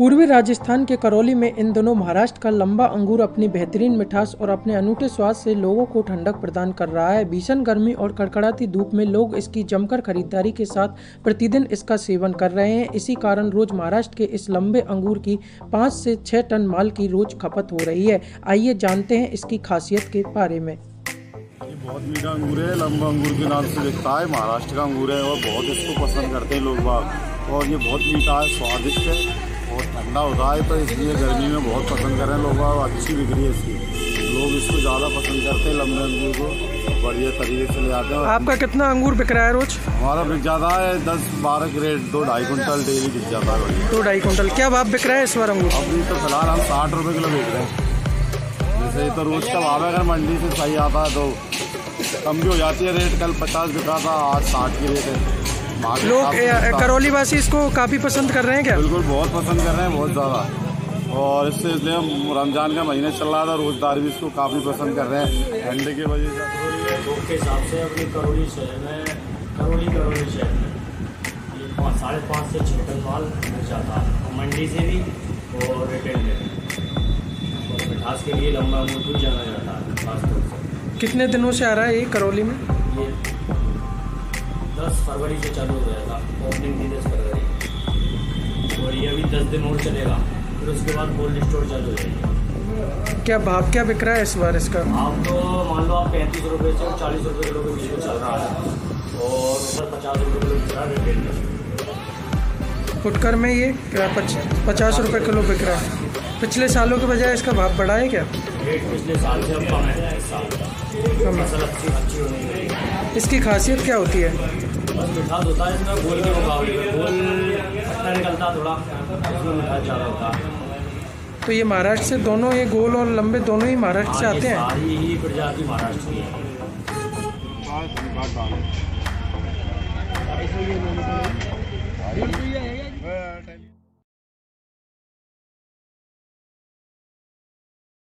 पूर्वी राजस्थान के करौली में इन दिनों महाराष्ट्र का लंबा अंगूर अपनी बेहतरीन मिठास और अपने अनूठे स्वाद से लोगों को ठंडक प्रदान कर रहा है। भीषण गर्मी और कड़कड़ाती धूप में लोग इसकी जमकर खरीदारी के साथ प्रतिदिन इसका सेवन कर रहे हैं। इसी कारण रोज महाराष्ट्र के इस लंबे अंगूर की 5 से 6 टन माल की रोज खपत हो रही है। आइए जानते हैं इसकी खासियत के बारे में। ये बहुत मीठा अंगूर है, लंबा अंगूर के नाम से बिकता है। महाराष्ट्र का अंगूर है और बहुत इसको पसंद करते हैं लोग बाग। और ये बहुत मीठा है, स्वादिष्ट है, बहुत ठंडा होता है, तो इसलिए गर्मी में बहुत पसंद कर रहे हैं लोग बाग। अच्छी बिक्री है इसकी, लोग इसको ज़्यादा पसंद करते हैं। लंबे अंगूर को बढ़िया तरीके से ले आते हैं। आपका कितना अंगूर बिक रहा है रोज? हमारा बिक जाता है 10-12 क्रेट, 2-2.5 कुंटल डेली बिक जाता है। 2-2.5 कुंटल। क्या भाव बिक रहा है इस बार अंगूर? अभी तो फिलहाल हम 60 रुपये किलो बेच रहे हैं। जैसे तो रोज का भाव है, अगर मंडी से सही आता है तो कम भी हो जाती है रेट। कल 50 बिका था, आज 60 की रेट है। लोग करौली वासी इसको काफ़ी पसंद कर रहे हैं क्या? बिल्कुल, बहुत पसंद कर रहे हैं, बहुत ज़्यादा। और इसलिए रमजान का महीना चल रहा था, रोजदार भी इसको काफ़ी पसंद कर रहे हैं ठंडे की वजह से। धूप के हिसाब से अपनी करौली शहर में ये 5.5 से 6 टन माल मिल जाता है, मंडी से भी और रिटेल में भी। और मिठास के लिए लंबा अंगूर भी जाना जाता है खासतौर से। कितने दिनों से आ रहा है ये करौली में? ये 10 फरवरी से चालू हो गया था, ओपनिंग थी 10 फरवरी, और ये अभी 10 दिन और चलेगा। फिर उसके बाद कोल्ड स्टोर चालू हो जाएगी। क्या भाव क्या बिक रहा है इस बार इसका? आप तो मान लो आप 35 रुपये से और 40 रुपये किलो के बीच में चल रहा है, और ऊपर 50 रुपये किलो बिक रहा है रिटेल में। फुटकर में ये 50 रुपये किलो बिक रहा है। पिछले सालों के बजाय इसका भाव बढ़ा है क्या? रेट पिछले साल से अब कम है, इस साल फसल अच्छी होनी चाहिए। इसकी खासियत क्या होती है? बस मिठास होता है इसमें, गोल के मुकाबले में गोल अच्छा निकलता है थोड़ा, इसमें मिठास ज़्यादा होता है। तो ये महाराष्ट्र से दोनों, ये गोल और लंबे दोनों ही महाराष्ट्र से आते हैं? सारी ही प्रजाति महाराष्ट्र की है।